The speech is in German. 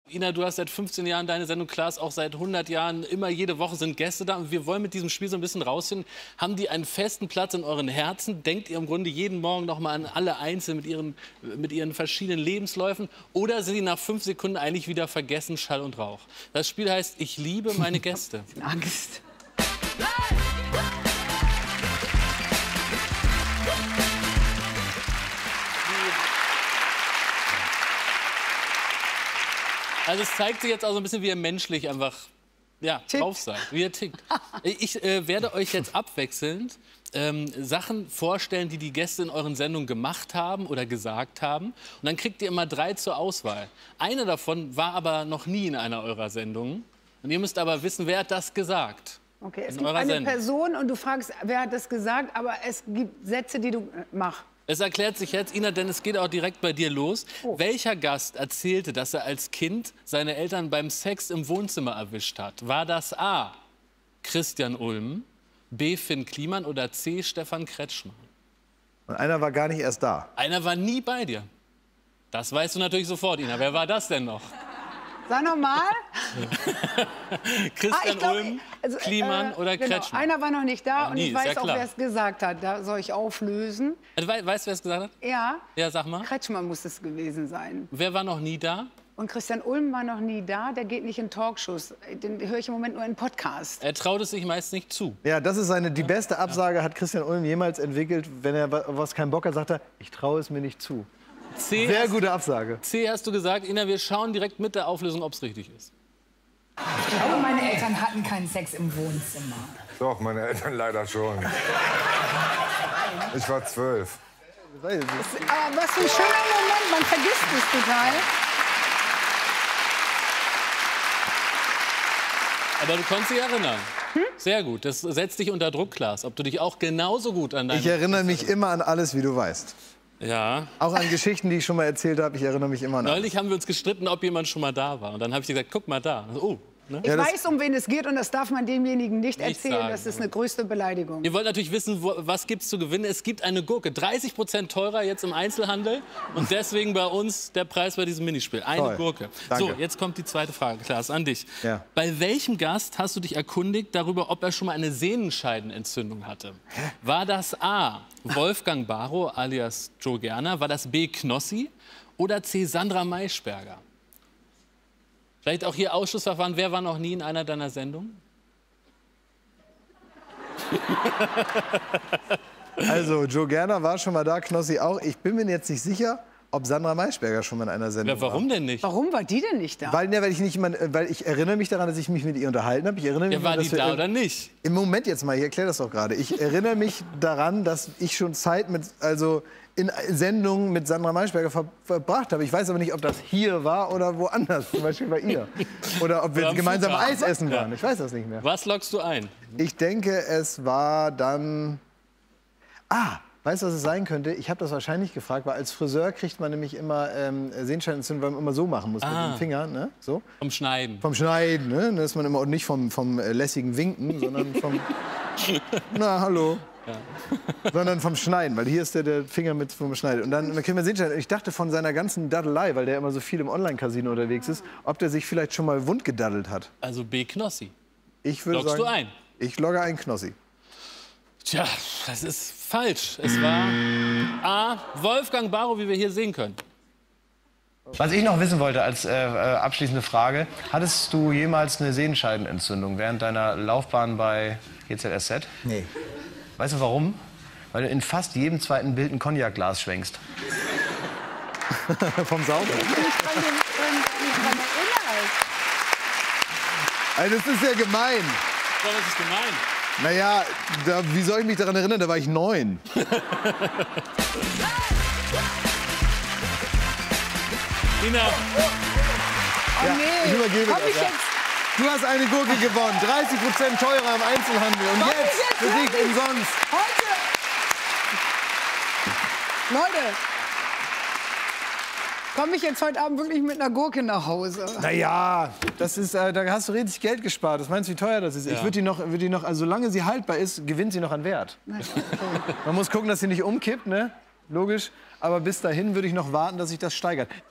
Ina, du hast seit 15 Jahren deine Sendung, Klaas auch seit 100 Jahren. Immer jede Woche sind Gäste da. Und wir wollen mit diesem Spiel so ein bisschen rausfinden, haben die einen festen Platz in euren Herzen? Denkt ihr im Grunde jeden Morgen noch mal an alle einzeln mit ihren verschiedenen Lebensläufen? Oder sind die nach 5 Sekunden eigentlich wieder vergessen, Schall und Rauch? Das Spiel heißt, ich liebe meine Gäste. Angst. Also es zeigt sich jetzt auch so ein bisschen, wie ihr menschlich einfach drauf seid, wie ihr tickt. Ich werde euch jetzt abwechselnd Sachen vorstellen, die die Gäste in euren Sendungen gemacht haben oder gesagt haben. Und dann kriegt ihr immer 3 zur Auswahl. Eine davon war aber noch nie in einer eurer Sendungen. Und ihr müsst aber wissen, wer hat das gesagt? Okay, es gibt eine Person und du fragst, wer hat das gesagt, aber es gibt Sätze, die du machst. Es erklärt sich jetzt, Ina, denn es geht auch direkt bei dir los. Oh. Welcher Gast erzählte, dass er als Kind seine Eltern beim Sex im Wohnzimmer erwischt hat? War das A. Christian Ulm, B. Finn Kliman oder C. Stefan Kretschmann? Und einer war gar nicht erst da. Einer war nie bei dir. Das weißt du natürlich sofort, Ina. Wer war das denn noch? Sag noch mal. Christian Ulm, Kliman oder Kretschmann? Einer war noch nicht da und ich weiß ja auch, wer es gesagt hat. Da soll ich auflösen. Weißt du, wer es gesagt hat? Ja. Ja, sag mal. Kretschmann muss es gewesen sein. Wer war noch nie da? Und Christian Ulm war noch nie da. Der geht nicht in Talkshows. Den höre ich im Moment nur in Podcasts. Er traut es sich meist nicht zu. Ja, das ist die beste Absage hat Christian Ulm jemals entwickelt. Wenn er was keinen Bock hat, sagt er, ich traue es mir nicht zu. Sehr gute Absage. C hast du gesagt. Ina, wir schauen direkt mit der Auflösung, ob es richtig ist. Ich glaube, meine Eltern hatten keinen Sex im Wohnzimmer. Doch, meine Eltern leider schon. Ich war 12. Aber was für ein schöner Moment, man vergisst es total. Aber du konntest dich erinnern. Sehr gut. Das setzt dich unter Druck, Klaas. Ob du dich auch genauso gut an deine... Ich erinnere mich immer an alles, wie du weißt. Ja. Auch an Geschichten, die ich schon mal erzählt habe. Ich erinnere mich immer an alles. Neulich haben wir uns gestritten, ob jemand schon mal da war. Und dann habe ich gesagt, guck mal da. Oh. Ne? Ich weiß, um wen es geht, und das darf man demjenigen nicht erzählen. Sagen. Das ist eine größte Beleidigung. Ihr wollt natürlich wissen, was gibt es zu gewinnen. Es gibt eine Gurke, 30% teurer jetzt im Einzelhandel. Und deswegen bei uns der Preis bei diesem Minispiel. Eine Gurke. Danke. So, jetzt kommt die zweite Frage, Klaas, an dich. Ja. Bei welchem Gast hast du dich erkundigt darüber, ob er schon mal eine Sehnenscheidenentzündung hatte? War das A. Wolfgang Barrow alias Joe Gerner? War das B. Knossi? Oder C. Sandra Maischberger? Vielleicht auch hier Ausschussverfahren. Wer war noch nie in einer deiner Sendungen? Also, Joe Gerner war schon mal da, Knossi auch. Ich bin mir jetzt nicht sicher, ob Sandra Maischberger schon mal in einer Sendung war. Warum denn nicht? Warum war die denn nicht da? Weil ich erinnere mich daran, dass ich mich mit ihr unterhalten habe. Ich erinnere mich war die da oder nicht? Im Moment jetzt mal, ich erkläre das doch gerade. Ich erinnere mich daran, dass ich schon Zeit in Sendungen mit Sandra Maischberger verbracht habe. Ich weiß aber nicht, ob das hier war oder woanders, zum Beispiel bei ihr. Oder ob wir gemeinsam Eis essen waren. Ich weiß das nicht mehr. Was loggst du ein? Ich denke, es war dann... Weißt du, was es sein könnte? Ich habe das wahrscheinlich gefragt, weil als Friseur kriegt man nämlich immer Sehnenscheidenentzündung, weil man immer so machen muss mit dem Finger. Ne? So. Vom Schneiden. Vom Schneiden, ne? Da ist man immer, und nicht vom lässigen Winken, sondern vom... Na, hallo. Ja. Sondern vom Schneiden, weil hier ist der Finger mit vom Schneiden. Und dann kriegt man Sehnenscheiden. Ich dachte von seiner ganzen Daddelei, weil der immer so viel im Online-Casino unterwegs ist, ob der sich vielleicht schon mal wund gedaddelt hat. Also B. Knossi. Ich würde Loggst sagen, du ein? Ich logge ein Knossi. Tja, das ist falsch. Es war A. Wolfgang Barrow, wie wir hier sehen können. Was ich noch wissen wollte als abschließende Frage, hattest du jemals eine Sehenscheidenentzündung während deiner Laufbahn bei GZSZ? Nee. Weißt du warum? Weil du in fast jedem zweiten Bild ein Cognac-Glas schwenkst. Vom Sauber? Also das ist ja gemein. Was ist gemein? Naja, wie soll ich mich daran erinnern? Da war ich 9. Ina. Ja, ich übergebe das. Ja. Du hast eine Gurke gewonnen. 30% teurer im Einzelhandel. Und jetzt für dich umsonst. Heute. Leute, komme ich jetzt heute Abend wirklich mit einer Gurke nach Hause? Naja, das ist, da hast du richtig Geld gespart. Das meinst du, wie teuer das ist? Ja. Ich würde die noch, also solange sie haltbar ist, gewinnt sie noch an Wert. Man muss gucken, dass sie nicht umkippt, ne? Logisch. Aber bis dahin würde ich noch warten, dass sich das steigert.